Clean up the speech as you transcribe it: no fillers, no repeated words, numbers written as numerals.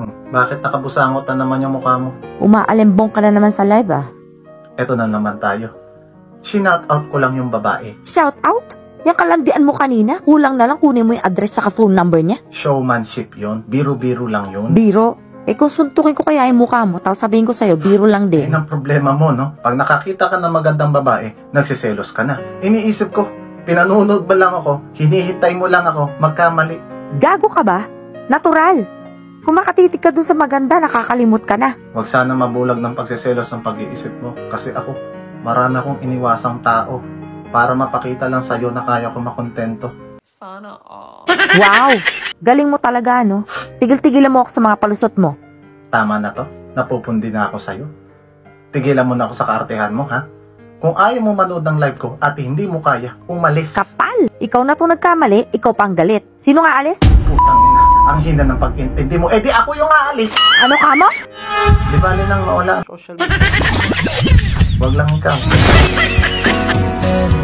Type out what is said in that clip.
Bakit nakabusangot na naman yung mukha mo? Umaalembong ka na naman sa live ah. Eto na naman tayo. Shinout out ko lang yung babae. Shout out? Yung kalandian mo kanina, kulang na lang kunin mo yung address saka phone number niya. Showmanship yon, biro-biro lang yun. Biro? Eh kung suntukin ko kaya yung mukha mo, tapos sabihin ko sa'yo, biro lang din. Yan ang problema mo, no? Pag nakakita ka ng magandang babae, nagsiselos ka na. Iniisip ko, pinanunod ba lang ako, hinihintay mo lang ako, magkamali. Gago ka ba? Natural. Kung makatitig ka dun sa maganda, nakakalimot ka na. Huwag sana mabulag ng pagsiselos ng pag-iisip mo. Kasi ako, marami akong iniwasang tao para mapakita lang sa'yo na kaya ko makontento. Sana all. Wow! Galing mo talaga, no? Tigil-tigilan mo ako sa mga palusot mo. Tama na to, napupundi na ako sa'yo. Tigilan mo na ako sa kaartehan mo, ha? Kung ayaw mo manood ng live ko at hindi mo kaya, umalis. Kapal! Ikaw na to nagkamali, ikaw pang galit. Sino nga alis? Putang ina, ang hina ng pag-intindi mo. Eh di ako yung aalis. Ano ka mo? Di bali nang mawala. Social media. Wag lang ikaw.